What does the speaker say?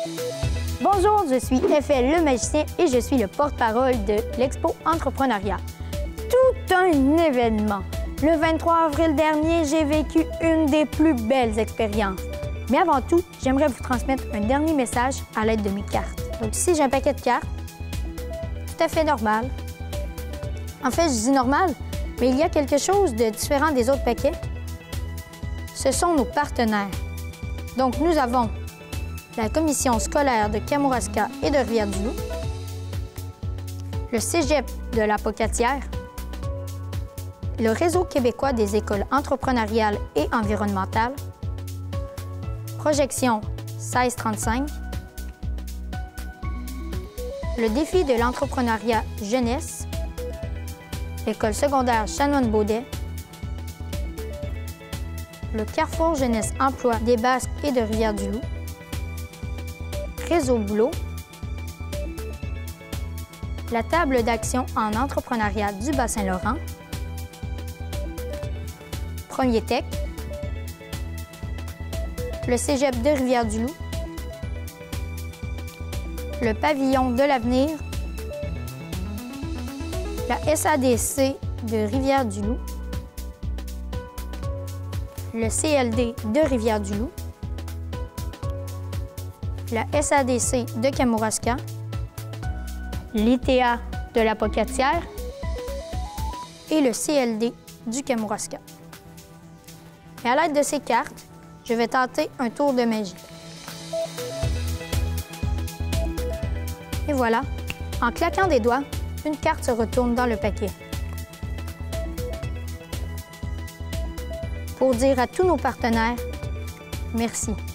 Bonjour, je suis FL le magicien et je suis le porte-parole de l'Expo Entrepreneuriat. Tout un événement! Le 23 avril dernier, j'ai vécu une des plus belles expériences. Mais avant tout, j'aimerais vous transmettre un dernier message à l'aide de mes cartes. Donc ici, j'ai un paquet de cartes, tout à fait normal. En fait, je dis normal, mais il y a quelque chose de différent des autres paquets. Ce sont nos partenaires. Donc, nous avons la commission scolaire de Kamouraska et de Rivière-du-Loup, le cégep de la Pocatière, le Réseau québécois des écoles entrepreneuriales et environnementales, Projection 1635, le défi de l'entrepreneuriat jeunesse, l'école secondaire Chanoine-Baudet, le Carrefour Jeunesse Emploi des Basques et de Rivière-du-Loup, Réseau Boulot, la table d'action en entrepreneuriat du Bas-Saint-Laurent, Premier Tech, le Cégep de Rivière-du-Loup, le Pavillon de l'avenir, la SADC de Rivière-du-Loup, le CLD de Rivière-du-Loup, la SADC de Kamouraska, l'ITA de la Pocatière et le CLD du Kamouraska. Et à l'aide de ces cartes, je vais tenter un tour de magie. Et voilà, en claquant des doigts, une carte se retourne dans le paquet. Pour dire à tous nos partenaires, merci.